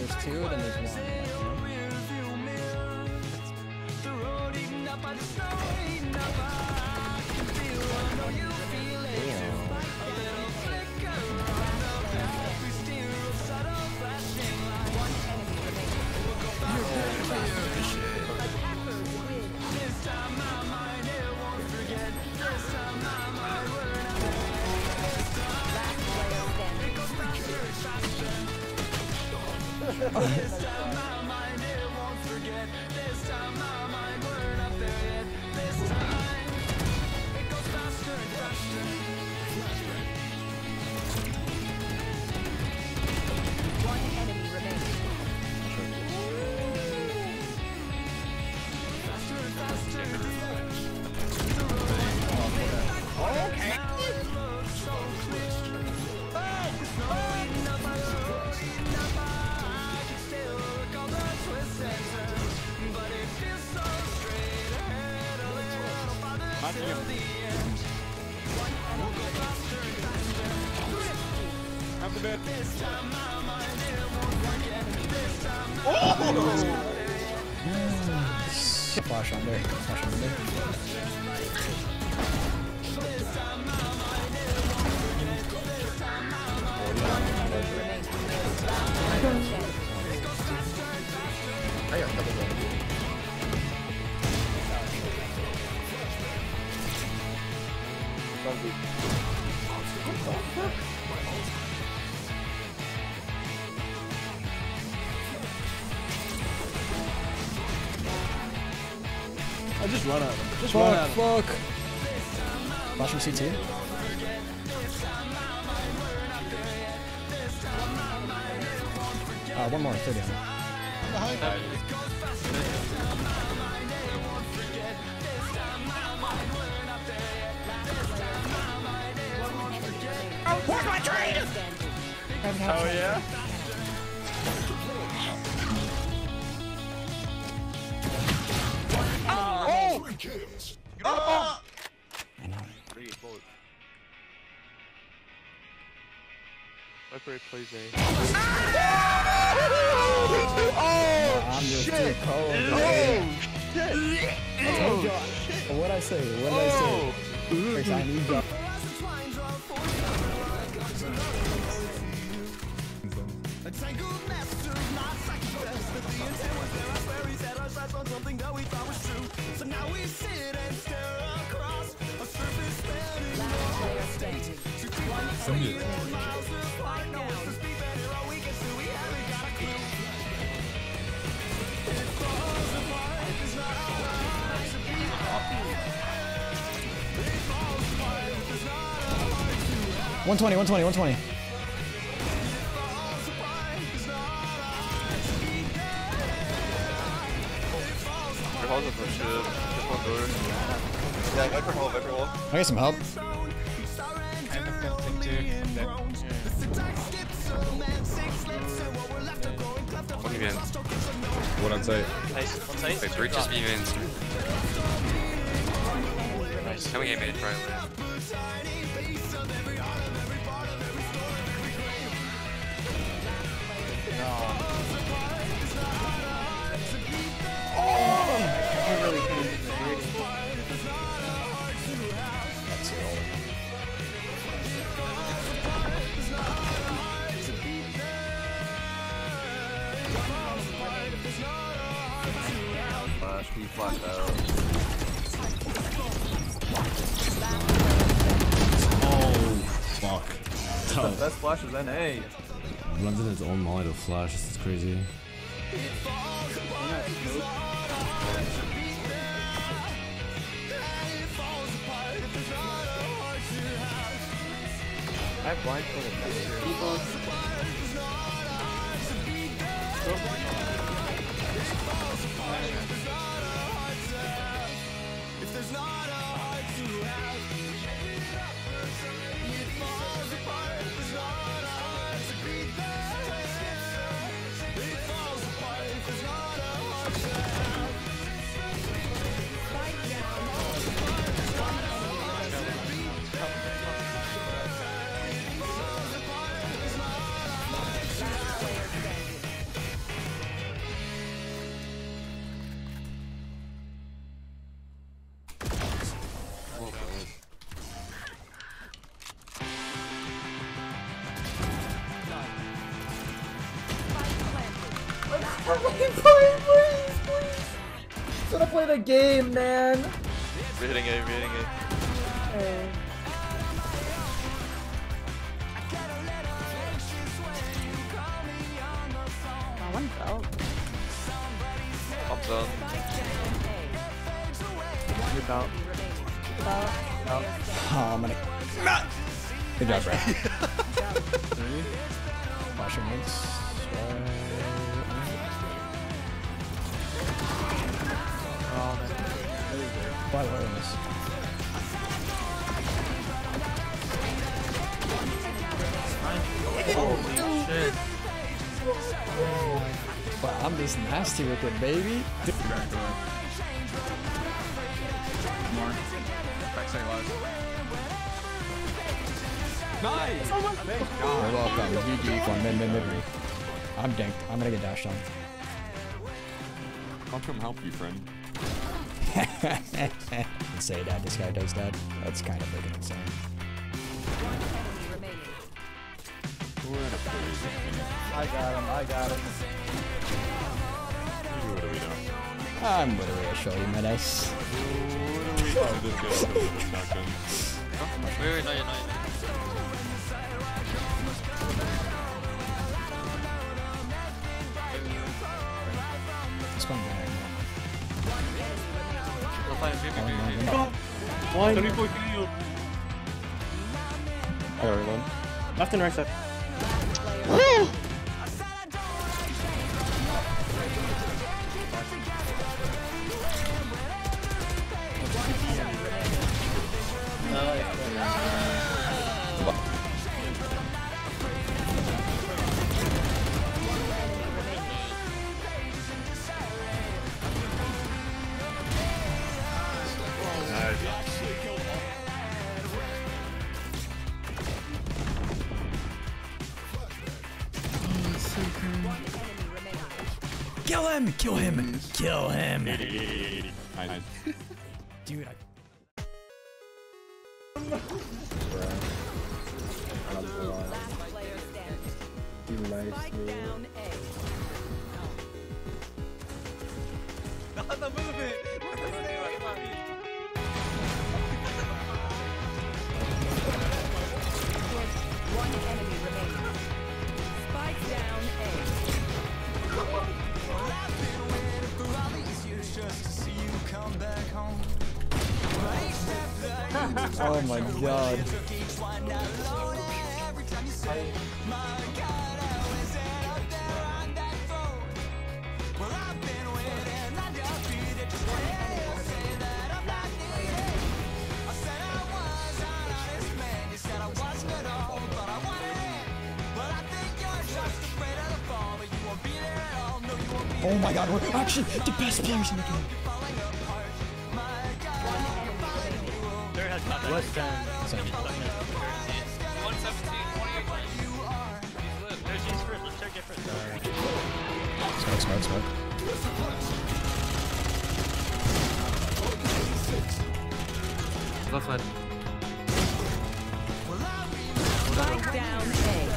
there's two, then there's one. This time my mind it won't forget. This time my mind we're not there yet. This time it goes faster and faster. One enemy remaining. Faster and faster. Okay. Now it looks so clear. It's snowing up, I can still look all the twists and turns, but it feels so straight ahead, a little farther till the end. We'll go faster and faster. Have the bed. This time my mind it won't forget. This time my Flash under. Flash under. This time my mind it won't forget. This time my mind Remaining. it goes faster and faster. I got double bed. I just run at him. Just run at him. Fuck. Flashing CT. One more. 30 on it. Behind. Where's my trade? Oh yeah? Oh! Oh! I know. Viper plays A. I'm just too cold. What'd I say? What did I say? First, I need you. A tangled mess of my psychic best, but the intent was there. I swear he set our sights on something that we thought was true. So now we sit and stare across a surface spanning all state. To keep us a million miles apart, no it's the speed bender all we can see. We haven't got a clue. It falls apart. It's not hard to be happy. It falls apart. It's not hard to have. 120, 120, 120. Hold up for shit. Just one door. Yeah, Viper hole, Viper hole. I get some help. One again. One on site. Nice. One side. Wait, Reach just be vents. Nice. Coming in mid, probably. Flash, he flashed out. Oh, fuck. The best flash is NA. Runs in his own molly to flash. This is crazy. I have blindfolded If there's not a heart to have, it falls apart. If there's not a heart to beat there, it falls apart. If there's not a heart to have, fight down. Falls apart. If there's not a heart to beat there, it falls apart. If there's not a heart to have. Please. Just wanna play the game, man. We're hitting A, we're hitting A. One belt. I'm done. Get out. Oh, I'm gonna. Good job, Brad. Flashing links. By the way, on this. Holy shit. Wow, I'm just nasty with it, baby. More. Backside last. Nice! You're welcome. GG for mid. I'm dinked. I'm gonna get dashed on. I'll come help you, friend. Say that. This guy does that. That's kind of freaking insane. I got him. What are we doing? I'm literally a shorty, my dice. What are we doing? This guy's over the shotgun. Wait, not yet. It's fun right We're playing now. One. 74 kill. I got everyone. Left and right side. Kill him! Kill him! Kill him! Nice. Dude, Spike down A. Not the movement! One enemy remaining. Spike down oh my god. Oh my god, we're actually the best players in the game. What's that? 117, Smoke. Left side. Spike down A.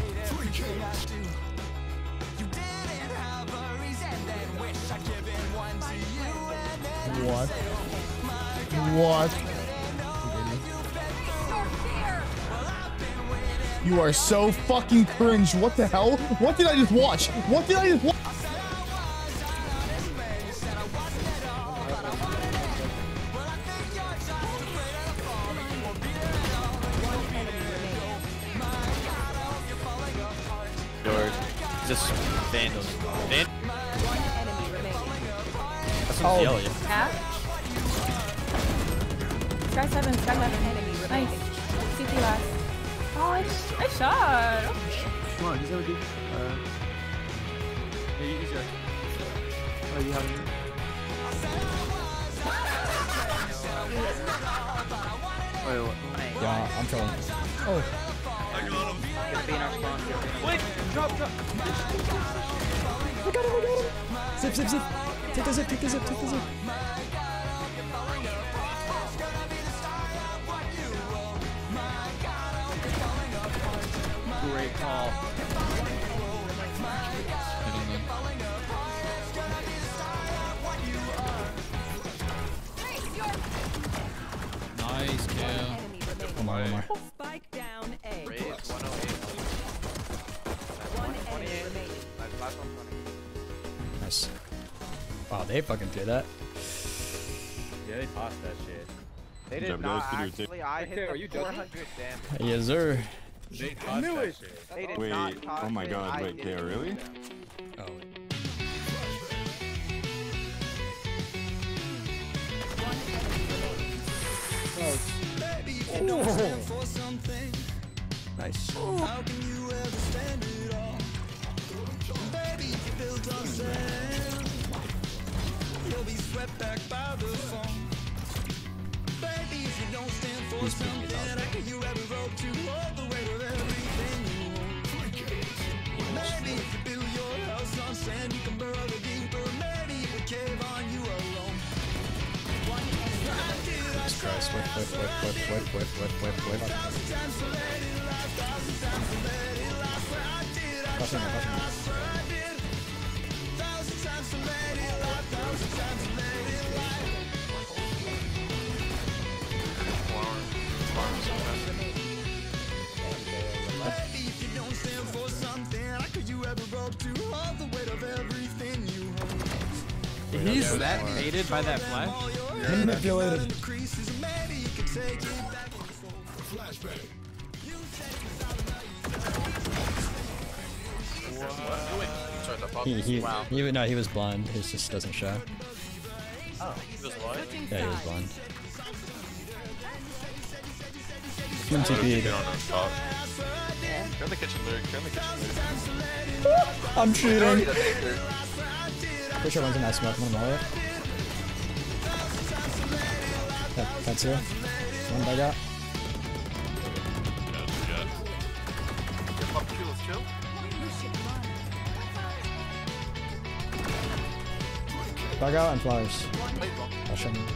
What? What? You are so fucking cringe. What the hell? What did I just watch? What did I just watch? Just vandals. One enemy remaining. That's one's yellow, yeah. Half. Sky 7, Sky 7. Enemy remaining. Nice. CT last. Oh, I shot. Come on, he's gonna do. Yeah, he's good. Oh, you have him. Wait, what? Yeah, I'm trolling. Oh. Gonna be in our spawn. Wait, drop. I got him. Zip. Take the zip. Great call. one more. Spike down A. Raise 108. One enemy remaining. Nice, last 120. Nice. Wow, they fucking did that. Yeah, they tossed that shit. They Good did job, not guys. Good actually. I hit Are the you joking? 400 damage. Yes, sir. They tossed that shit. They did Wait, not toss oh my it. god, I wait, did they are really? Oh. Baby, if you don't stand for something, Nice. how can you ever stand it all? Baby, if you built on sand, you'll be swept back by the fall. Baby, if you don't stand for something, how can you ever hope to hold the weight of everything you own? Maybe if you build your house on sand, you can burrow the deeper. Maybe if you cave on you alone. Jesus Christ. Whip. Pushing me. Baby, if you don't stand for something, how could you ever hope to hold the weight of everything you hold? He's that baited by that flash? Manipulated. The creases, maybe you can take it back. He was blind. He just doesn't show. He was what? Yeah, he was blind. MTP'd. Get on the top. Turn the kitchen lyric, turn the kitchen lyric. I'm cheating. The baker. Pretty sure one's in that smoke. One more. That's here. One bug out. Chill. Bug out and flowers. I'll show him.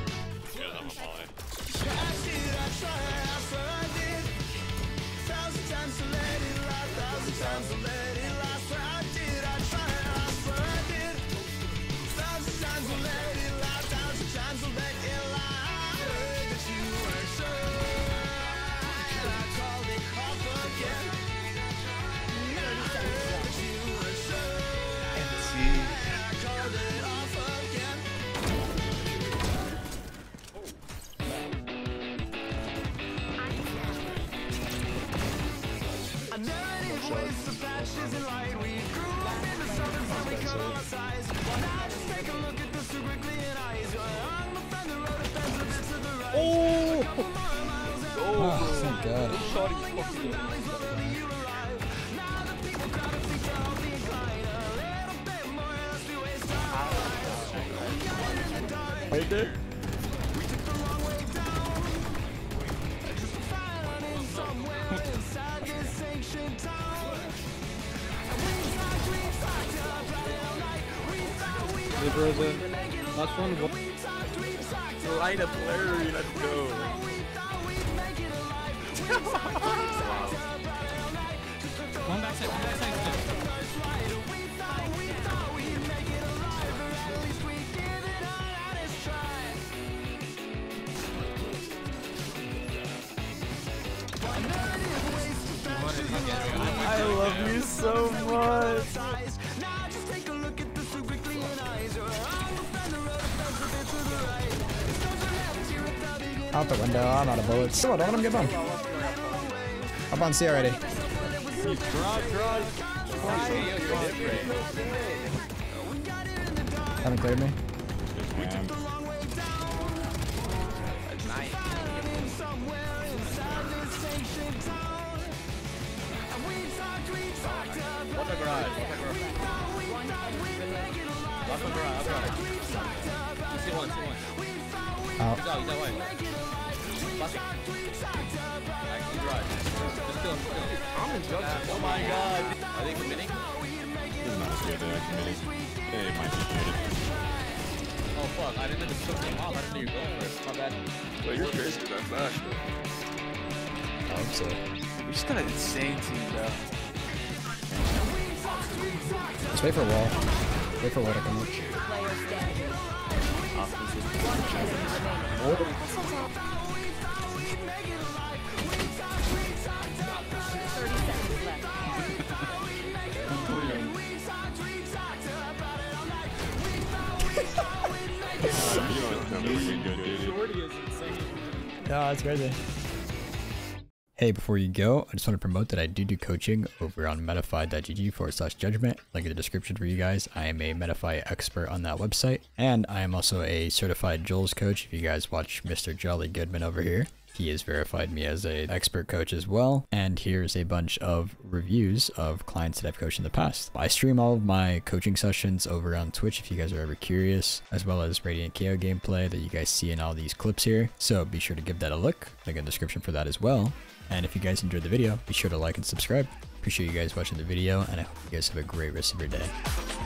Oh, thank God. Right there. Last one. Light up Larry, let's go. One backside still. I love you so much. Out the window. I'm out of bullets. So don't let him get bummed. Up on C already. Haven't cleared me. One the garage. Last one garage. See one. Out. He's out white. Last one. Actually garage. Just kill him. Oh my god. Are they committing? Doesn't matter if they're committing. They might be committed. Oh fuck, I didn't know the took them off. I didn't know you were going first. My bad. Wait, you're crazy with that flash, bro. I hope so. We just got an insane team, bro. Just wait for a wall. Wait for a wall to come up. Player standing. Oh. that's crazy. Hey, before you go, I just want to promote that I do coaching over on metafy.gg/judgment. Link in the description for you guys. I am a Metafy expert on that website. And I am also a certified Jules coach. If you guys watch Mr. Jolly Goodman over here, he has verified me as an expert coach as well. And here's a bunch of reviews of clients that I've coached in the past. I stream all of my coaching sessions over on Twitch if you guys are ever curious, as well as Radiant KO gameplay that you guys see in all these clips here. So be sure to give that a look. Link in the description for that as well. And if you guys enjoyed the video, be sure to like and subscribe. Appreciate you guys watching the video, and I hope you guys have a great rest of your day.